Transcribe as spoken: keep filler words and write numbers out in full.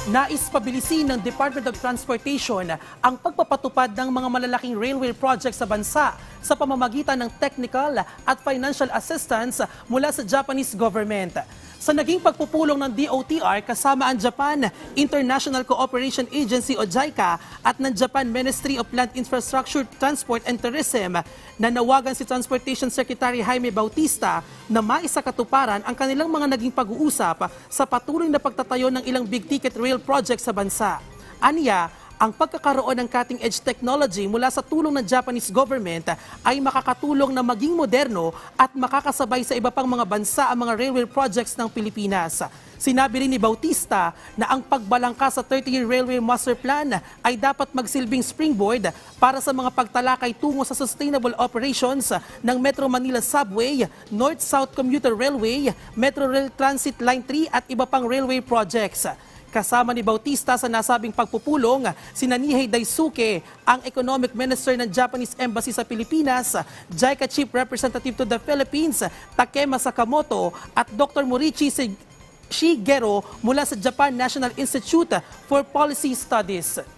Nais pabilisin ng Department of Transportation ang pagpapatupad ng mga malalaking railway projects sa bansa sa pamamagitan ng technical at financial assistance mula sa Japanese government. Sa naging pagpupulong ng D O T R kasama ang Japan International Cooperation Agency o JICA at ng Japan Ministry of Land Infrastructure, Transport and Tourism, nanawagan si Transportation Secretary Jaime Bautista na maisakatuparan ang kanilang mga naging pag-uusap sa patuloy na pagtatayo ng ilang big-ticket rail projects sa bansa. Aniya, ang pagkakaroon ng cutting-edge technology mula sa tulong ng Japanese government ay makakatulong na maging moderno at makakasabay sa iba pang mga bansa ang mga railway projects ng Pilipinas. Sinabi rin ni Bautista na ang pagbalangka sa thirty-year Railway Master Plan ay dapat magsilbing springboard para sa mga pagtalakay tungo sa sustainable operations ng Metro Manila Subway, North-South Commuter Railway, Metro Rail Transit Line three at iba pang railway projects. Kasama ni Bautista sa nasabing pagpupulong, si Nanihei Daisuke, ang Economic Minister ng Japanese Embassy sa Pilipinas, JICA Chief Representative to the Philippines, Takema Sakamoto, at Doctor Morichi Shigeru mula sa Japan National Institute for Policy Studies.